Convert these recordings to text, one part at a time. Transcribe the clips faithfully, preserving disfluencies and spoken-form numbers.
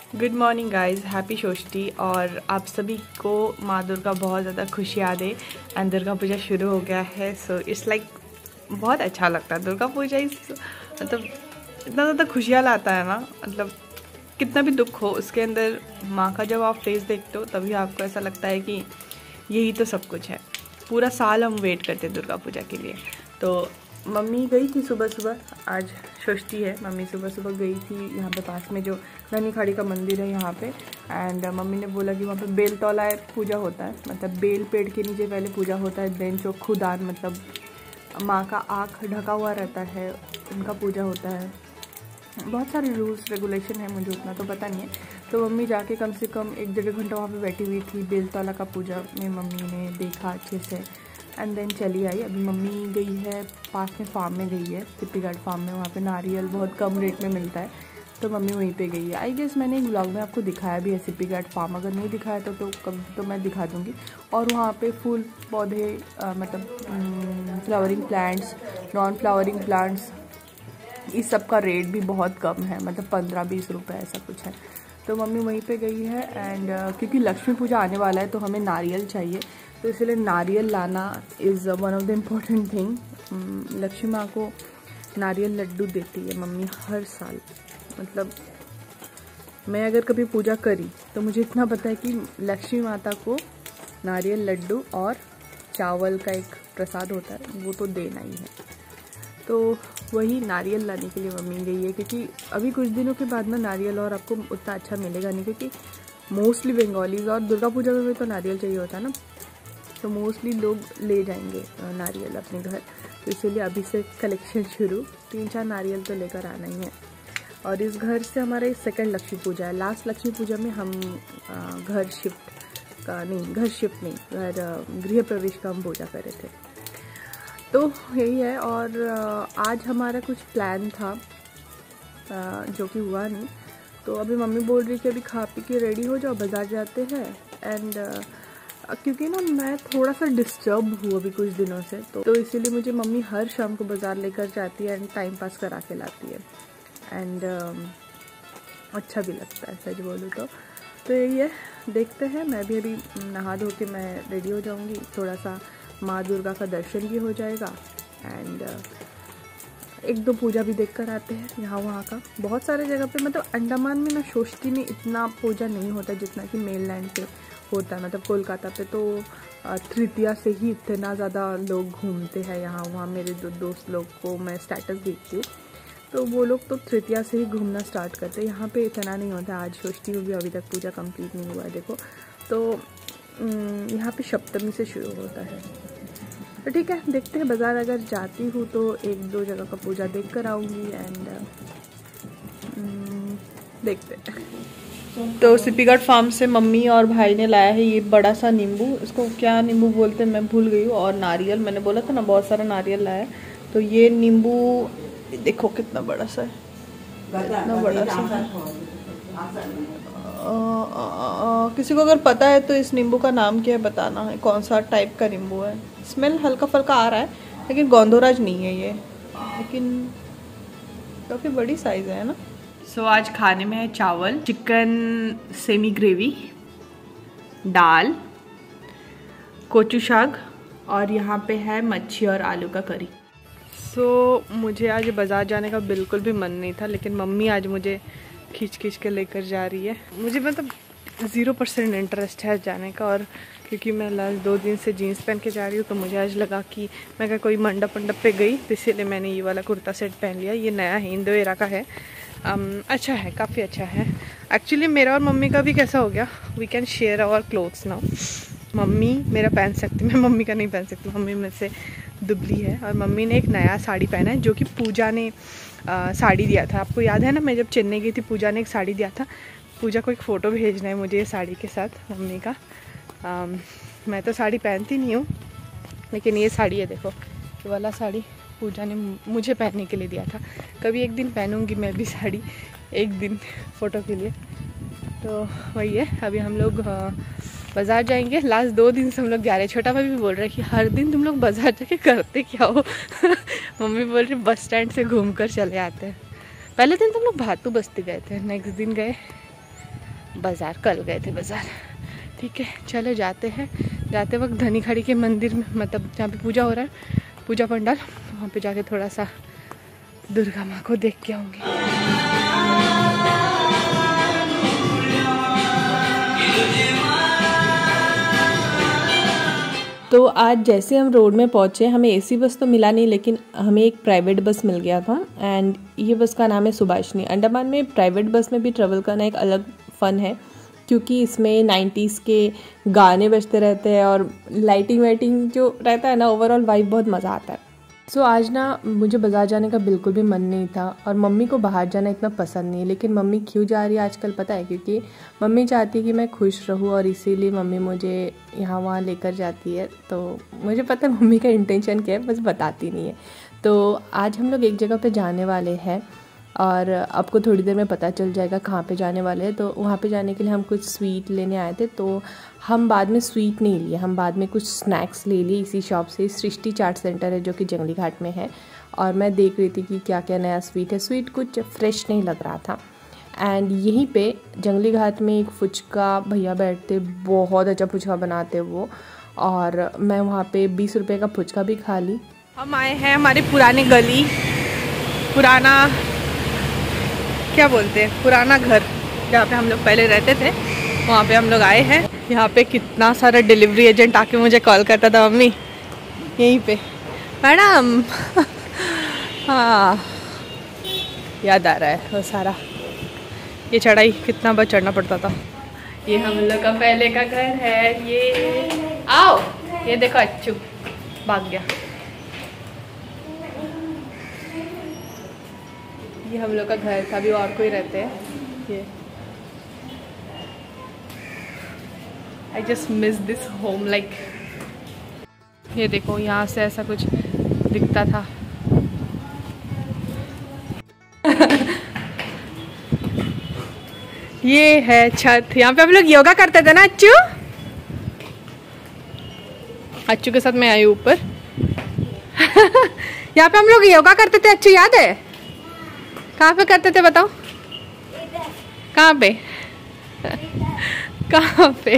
Good morning guys, happy Shashthi. और आप सभी को माँ दुर्गा बहुत ज़्यादा खुशियाँ दे। एंड दुर्गा पूजा शुरू हो गया है, सो इट्स लाइक बहुत अच्छा लगता है। दुर्गा पूजा इस मतलब इतना ज़्यादा खुशियाँ लाता है ना, मतलब कितना भी दुख हो उसके अंदर माँ का जब आप फेस देखते हो तभी आपको ऐसा लगता है कि यही तो सब कुछ है। पूरा साल हम वेट करते हैं दुर्गा पूजा के लिए। तो मम्मी गई थी सुबह सुबह, आज षष्ठी है। मम्मी सुबह सुबह गई थी यहाँ पे पास में जो ननी खाड़ी का मंदिर है यहाँ पे। एंड मम्मी ने बोला कि वहाँ पे बेल तौलाए पूजा होता है, मतलब बेल पेड़ के नीचे पहले पूजा होता है, देन चौखुदान मतलब माँ का आँख ढका हुआ रहता है, उनका पूजा होता है। बहुत सारे रूल्स रेगुलेशन है, मुझे उतना तो पता नहीं है। तो मम्मी जाके कम से कम एक डेढ़ घंटा वहाँ पे बैठी हुई थी। बेलतौला का पूजा में मम्मी ने देखा अच्छे से एंड देन चली आई। अभी मम्मी गई है पास में फार्म में गई है, सिप्पी घाट फार्म में। वहाँ पे नारियल बहुत कम रेट में मिलता है, तो मम्मी वहीं पे गई है। आई गेस मैंने एक ब्लॉग में आपको दिखाया भी है सिप्पी घाट फार्म, अगर नहीं दिखाया तो तो कभी तो मैं दिखा दूँगी। और वहाँ पे फूल पौधे आ, मतलब flowering plants, non flowering plants, इस सब का रेट भी बहुत कम है, मतलब पंद्रह बीस रुपए ऐसा कुछ है। तो मम्मी वहीं पे गई है। एंड uh, क्योंकि लक्ष्मी पूजा आने वाला है तो हमें नारियल चाहिए, तो इसलिए नारियल लाना is one of the important thing. Lakshmi माँ को नारियल लड्डू देती है मम्मी हर साल। मतलब मैं अगर कभी पूजा करी तो मुझे इतना पता है कि लक्ष्मी माता को नारियल लड्डू और चावल का एक प्रसाद होता है, वो तो देना ही है। तो वही नारियल लाने के लिए मम्मी गई है, क्योंकि अभी कुछ दिनों के बाद ना नारियल और आपको उतना अच्छा मिलेगा नहीं, क्योंकि मोस्टली बंगालीज और दुर्गा पूजा में भी तो नारियल चाहिए होता है ना, तो मोस्टली लोग ले जाएंगे नारियल अपने घर। तो इसीलिए अभी से कलेक्शन शुरू, तीन चार नारियल तो लेकर आना ही है। और इस घर से हमारा सेकंड लक्ष्मी पूजा है। लास्ट लक्ष्मी पूजा में हम घर शिफ्ट का नहीं घर शिफ्ट नहीं घर गृह प्रवेश का हम पूजा कर रहे थे, तो यही है। और आज हमारा कुछ प्लान था जो कि हुआ नहीं, तो अभी मम्मी बोल रही कि अभी खा पी के रेडी हो जाओ, बाज़ार जाते हैं। एंड क्योंकि ना मैं थोड़ा सा डिस्टर्ब हूँ अभी कुछ दिनों से, तो, तो इसीलिए मुझे मम्मी हर शाम को बाज़ार लेकर जाती है एंड टाइम पास करा के लाती है। एंड अच्छा भी लगता है सच बोलूँ तो। तो यही है, देखते हैं। मैं भी अभी नहा धो के मैं रेडी हो जाऊँगी, थोड़ा सा माँ दुर्गा का दर्शन भी हो जाएगा एंड एक दो पूजा भी देख कर आते हैं यहाँ वहाँ का। बहुत सारे जगह पे, मतलब अंडमान में ना षष्ठी में इतना पूजा नहीं होता जितना कि मेनलैंड पे होता है। मतलब कोलकाता पे तो तृतीया से ही इतना ज़्यादा लोग घूमते हैं यहाँ वहाँ। मेरे दो दोस्त लोग को मैं स्टेटस देखती हूँ, तो वो लोग तो तृतीया से ही घूमना स्टार्ट करते हैं। यहाँ पे इतना नहीं होता। आज षष्ठी में भी अभी तक पूजा कंप्लीट नहीं हुआ है देखो, तो यहाँ पे सप्तमी से शुरू होता है। तो ठीक है, देखते हैं। बाज़ार अगर जाती हूँ तो एक दो जगह का पूजा देख कर आऊँगी एंड देखते हैं। तो सिप्पी घाट फार्म से मम्मी और भाई ने लाया है ये बड़ा सा नींबू, इसको क्या नींबू बोलते हैं मैं भूल गई हूँ। और नारियल, मैंने बोला था ना बहुत सारा नारियल लाया है। तो ये नींबू देखो कितना बड़ा सा है, कितना बड़ा सा है। आ, आ, आ, किसी को अगर पता है तो इस नींबू का नाम क्या है बताना है, कौन सा टाइप का नींबू है। स्मेल हल्का फल्का आ रहा है, लेकिन गोंधोराज नहीं है ये, लेकिन काफ़ी बड़ी साइज़ है ना। सो so, आज खाने में है चावल, चिकन सेमी ग्रेवी, दाल, कोचू शाग और यहाँ पे है मच्छी और आलू का करी। सो so, मुझे आज बाज़ार जाने का बिल्कुल भी मन नहीं था, लेकिन मम्मी आज मुझे खींच खींच के लेकर जा रही है। मुझे मतलब ज़ीरो परसेंट इंटरेस्ट है जाने का, और क्योंकि मैं लास्ट दो दिन से जीन्स पहन के जा रही हूँ तो मुझे आज लगा कि मैं क्या कोई मंडप मंडप पे गई, तो इसीलिए मैंने ये वाला कुर्ता सेट पहन लिया। ये नया है, इंदो एरा का है। um, अच्छा है, काफ़ी अच्छा है एक्चुअली। मेरा और मम्मी का भी कैसा हो गया, we can share our clothes now. Mummy मेरा पहन सकती, मैं मम्मी का नहीं पहन सकती, मम्मी में से दुबली है। और मम्मी ने एक नया साड़ी पहना है जो कि पूजा ने आ, साड़ी दिया था। आपको याद है ना, मैं जब चेन्नई गई थी पूजा ने एक साड़ी दिया था। पूजा को एक फ़ोटो भेजना है मुझे ये साड़ी के साथ मम्मी का। आ, मैं तो साड़ी पहनती नहीं हूँ, लेकिन ये साड़ी है देखो, ये वाला साड़ी पूजा ने मुझे पहनने के लिए दिया था। कभी एक दिन पहनूंगी मैं भी साड़ी, एक दिन फ़ोटो के लिए। तो वही है, अभी हम लोग बाज़ार जाएंगे। लास्ट दो दिन से हम लोग जा रहे हैं। छोटा भाई भी बोल रहा है कि हर दिन तुम लोग बाज़ार जाके करते क्या हो। मम्मी बोल रही बस स्टैंड से घूम कर चले आते हैं। पहले दिन तुम लोग भातू बस्ती गए थे, नेक्स्ट दिन गए बाज़ार, कल गए थे बाज़ार। ठीक है, चलो जाते हैं। जाते वक्त धनी खड़ी के मंदिर में, मतलब जहाँ पे पूजा हो रहा है, पूजा पंडाल, वहाँ पे जाके थोड़ा सा दुर्गा माँ को देख के आऊँगी। तो आज जैसे हम रोड में पहुँचे, हमें एसी बस तो मिला नहीं, लेकिन हमें एक प्राइवेट बस मिल गया था। एंड ये बस का नाम है सुभाषिनी। अंडमान में प्राइवेट बस में भी ट्रेवल करना एक अलग फ़न है, क्योंकि इसमें नाइन्टीज़ के गाने बजते रहते हैं और लाइटिंग वाइटिंग जो रहता है ना, ओवरऑल वाइब बहुत मज़ा आता है। सो so, आज ना मुझे बाज़ार जाने का बिल्कुल भी मन नहीं था, और मम्मी को बाहर जाना इतना पसंद नहीं है। लेकिन मम्मी क्यों जा रही है आजकल पता है, क्योंकि मम्मी चाहती है कि मैं खुश रहूँ, और इसीलिए मम्मी मुझे यहाँ वहाँ लेकर जाती है। तो मुझे पता है मम्मी का इंटेंशन क्या है, बस बताती नहीं है। तो आज हम लोग एक जगह पे जाने वाले हैं, और आपको थोड़ी देर में पता चल जाएगा कहाँ पे जाने वाले हैं। तो वहाँ पे जाने के लिए हम कुछ स्वीट लेने आए थे, तो हम बाद में स्वीट नहीं लिए, हम बाद में कुछ स्नैक्स ले लिए इसी शॉप से। सृष्टि चाट सेंटर है जो कि जंगली घाट में है, और मैं देख रही थी कि क्या क्या नया स्वीट है। स्वीट कुछ फ्रेश नहीं लग रहा था। एंड यहीं पे जंगली घाट में एक फुचका भैया बैठते, बहुत अच्छा फुचका बनाते वो, और मैं वहाँ पे बीस रुपये का फुचका भी खा ली। हम आए हैं हमारी पुरानी गली, पुराना क्या बोलते हैं, पुराना घर जहाँ पे हम लोग पहले रहते थे, वहाँ पे हम लोग आए हैं। यहाँ पे कितना सारा डिलीवरी एजेंट आके मुझे कॉल करता था, मम्मी यहीं पे मैडम हाँ याद आ रहा है वो सारा। ये चढ़ाई कितना बार चढ़ना पड़ता था। ये हम लोग का पहले का घर है। ये आओ, ये देखो अच्छू भाग गया। ये हम लोग का घर था, अभी और कोई रहते हैं। ये I just miss this home like. ये देखो यहाँ से ऐसा कुछ दिखता था। ये है छत, यहाँ पे हम लोग योगा करते थे ना अच्छू। अच्छू के साथ मैं आई ऊपर यहाँ पे हम लोग योगा करते थे, अच्छू याद है? कहाँ पे करते थे बताओ? कहाँ पे कहाँ पे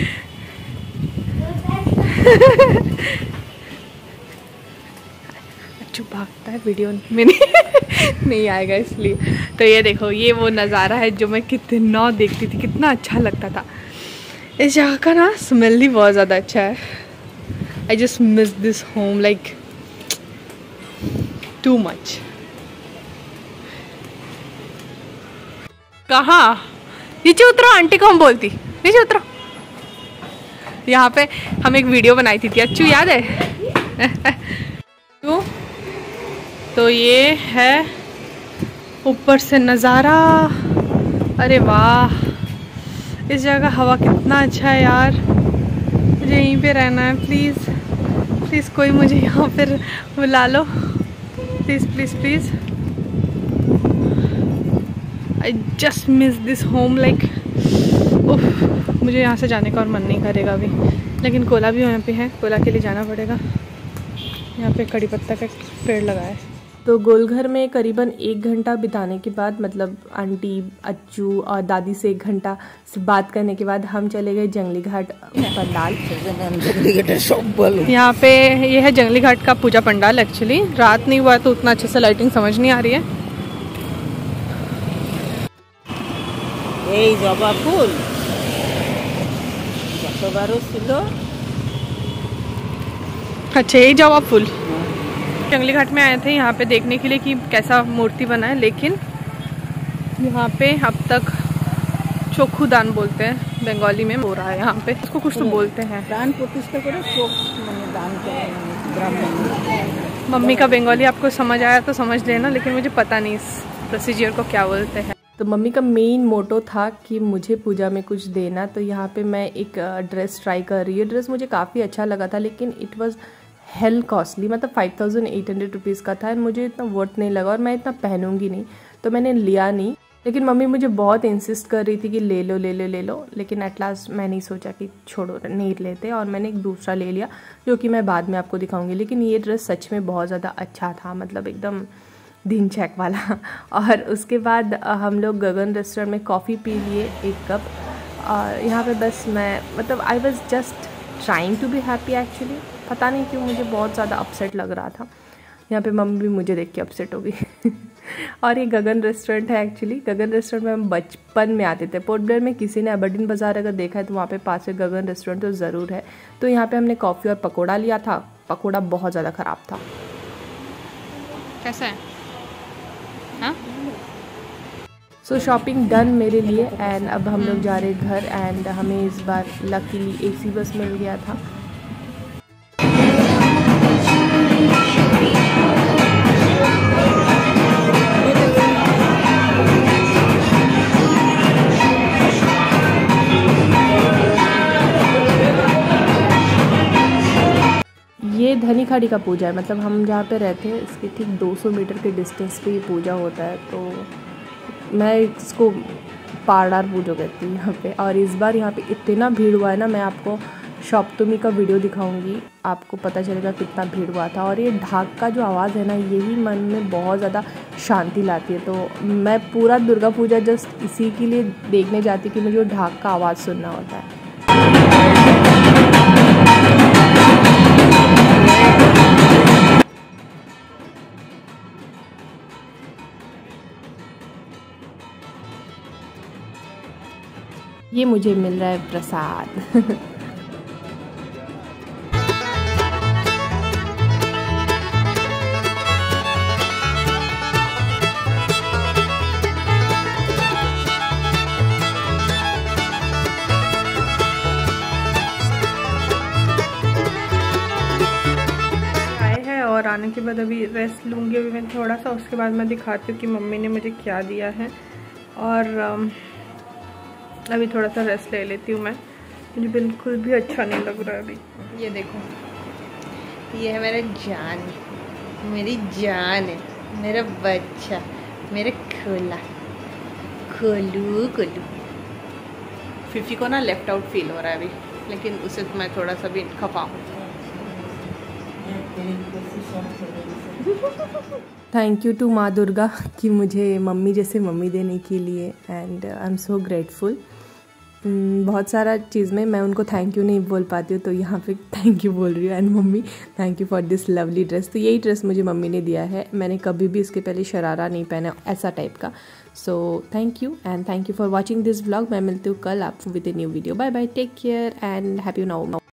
अच्छू भागता है, वीडियो में नहीं, नहीं आएगा इसलिए। तो ये देखो, ये वो नज़ारा है जो मैं कितना देखती थी, कितना अच्छा लगता था। इस जगह का ना स्मेल ही बहुत ज़्यादा अच्छा है। I just miss this home like too much. कहाँ? नीचे उतरो, आंटी को हम बोलती नीचे उतरो। यहाँ पे हम एक वीडियो बनाई थी, थी अच्छू याद है? तो, तो ये है ऊपर से नज़ारा। अरे वाह, इस जगह हवा कितना अच्छा है यार। मुझे यहीं पे रहना है, प्लीज़ प्लीज़ कोई मुझे यहाँ पर बुला लो, please please please. I just miss this home like. मुझे यहाँ से जाने का और मन नहीं करेगा अभी, लेकिन कोला भी यहाँ पे है, कोला के लिए जाना पड़ेगा। यहाँ पे कड़ी पत्ता का पेड़ लगा है। तो गोलघर में करीबन एक घंटा बिताने के बाद, मतलब आंटी, अच्छू और दादी से एक घंटा से बात करने के बाद हम चले गए जंगली घाट पंडाल। यहाँ पे ये है जंगली घाट का पूजा पंडाल। एक्चुअली रात नहीं हुआ तो उतना अच्छे से लाइटिंग समझ नहीं आ रही है। এই জবা ফুল যতবারও ছিল। अच्छा, यही जवा फूल। जंगली घाट में आए थे यहाँ पे देखने के लिए कि कैसा मूर्ति बना है, लेकिन यहाँ पे अब तक चोखू दान बोलते हैं, बंगाली में हो रहा है यहाँ पे, उसको कुछ तो बोलते हैं। दान प्रतिष्ठा करे चोख माने दान करे ब्राह्मण। मम्मी का बंगाली आपको समझ आया तो समझ लेना, लेकिन मुझे पता नहीं इस प्रोसीजर को क्या बोलते हैं। तो मम्मी का मेन मोटो था कि मुझे पूजा में कुछ देना। तो यहाँ पे मैं एक ड्रेस ट्राई कर रही हूँ। ड्रेस मुझे काफ़ी अच्छा लगा था, लेकिन इट वाज हेल कॉस्टली, मतलब five thousand eight hundred rupees का था। मुझे इतना वर्थ नहीं लगा, और मैं इतना पहनूंगी नहीं, तो मैंने लिया नहीं। लेकिन मम्मी मुझे बहुत इंसिस्ट कर रही थी कि ले लो ले लो ले लो, लेकिन एट लास्ट मैंने सोचा कि छोड़ो नहीं लेते, और मैंने एक दूसरा ले लिया जो कि मैं बाद में आपको दिखाऊंगी। लेकिन ये ड्रेस सच में बहुत ज़्यादा अच्छा था, मतलब एकदम दिन चेक वाला। और उसके बाद हम लोग गगन रेस्टोरेंट में कॉफ़ी पी लिए एक कप, और यहाँ पे बस मैं मतलब I was just trying to be happy actually. पता नहीं क्यों मुझे बहुत ज़्यादा अपसेट लग रहा था। यहाँ पे मम्मी भी मुझे देख के अपसेट हो गई। और ये गगन रेस्टोरेंट है एक्चुअली। गगन रेस्टोरेंट में हम बचपन में आते थे। पोर्ट ब्लेयर में किसी ने अबरडीन बाज़ार अगर देखा है तो वहाँ पे पास में गगन रेस्टोरेंट तो ज़रूर है। तो यहाँ पे हमने कॉफ़ी और पकोड़ा लिया था। पकोड़ा बहुत ज़्यादा ख़राब था। कैसा है? हाँ? सो शॉपिंग डन मेरे लिए एंड अब हम लोग जा रहे घर। एंड हमें इस बार लकीली एसी बस मिल गया था। ये धनी खाड़ी का पूजा है, मतलब हम जहाँ पे रहते हैं इसके ठीक दो सौ मीटर के डिस्टेंस पे ये पूजा होता है। तो मैं इसको पारडार पूजा कहती हूँ यहाँ पे। और इस बार यहाँ पे इतना भीड़ हुआ है ना, मैं आपको सप्तमी का वीडियो दिखाऊंगी, आपको पता चलेगा कितना भीड़ हुआ था। और ये ढाक का जो आवाज़ है ना, यही मन में बहुत ज़्यादा शांति लाती है। तो मैं पूरा दुर्गा पूजा जस्ट इसी के लिए देखने जाती कि मुझे वो ढाक का आवाज़ सुनना होता है। ये मुझे मिल रहा है प्रसाद। आए हैं और आने के बाद अभी रेस्ट लूँगी अभी मैं थोड़ा सा। उसके बाद मैं दिखाती हूँ कि मम्मी ने मुझे क्या दिया है। और अभी थोड़ा सा रेस्ट ले लेती हूँ मैं। मुझे बिल्कुल भी अच्छा नहीं लग रहा है अभी। ये देखो, ये है मेरा जान, मेरी जान है, मेरा बच्चा, मेरा खोला खोलू खोलू। फिफी को ना लेफ्ट आउट फील हो रहा है अभी, लेकिन उसे तो मैं थोड़ा सा भी खपा हूँ। थैंक यू टू माँ दुर्गा कि मुझे मम्मी जैसे मम्मी देने के लिए। And I am so grateful. बहुत सारा चीज़ में मैं उनको थैंक यू नहीं बोल पाती हूँ, तो यहाँ पे थैंक यू बोल रही हूँ। And mummy thank you for this lovely dress. तो यही ड्रेस मुझे मम्मी ने दिया है। मैंने कभी भी इसके पहले शरारा नहीं पहना ऐसा टाइप का। So thank you and thank you for watching this vlog. मैं मिलती हूँ कल आपको with a new video. Bye bye, take care and happy now.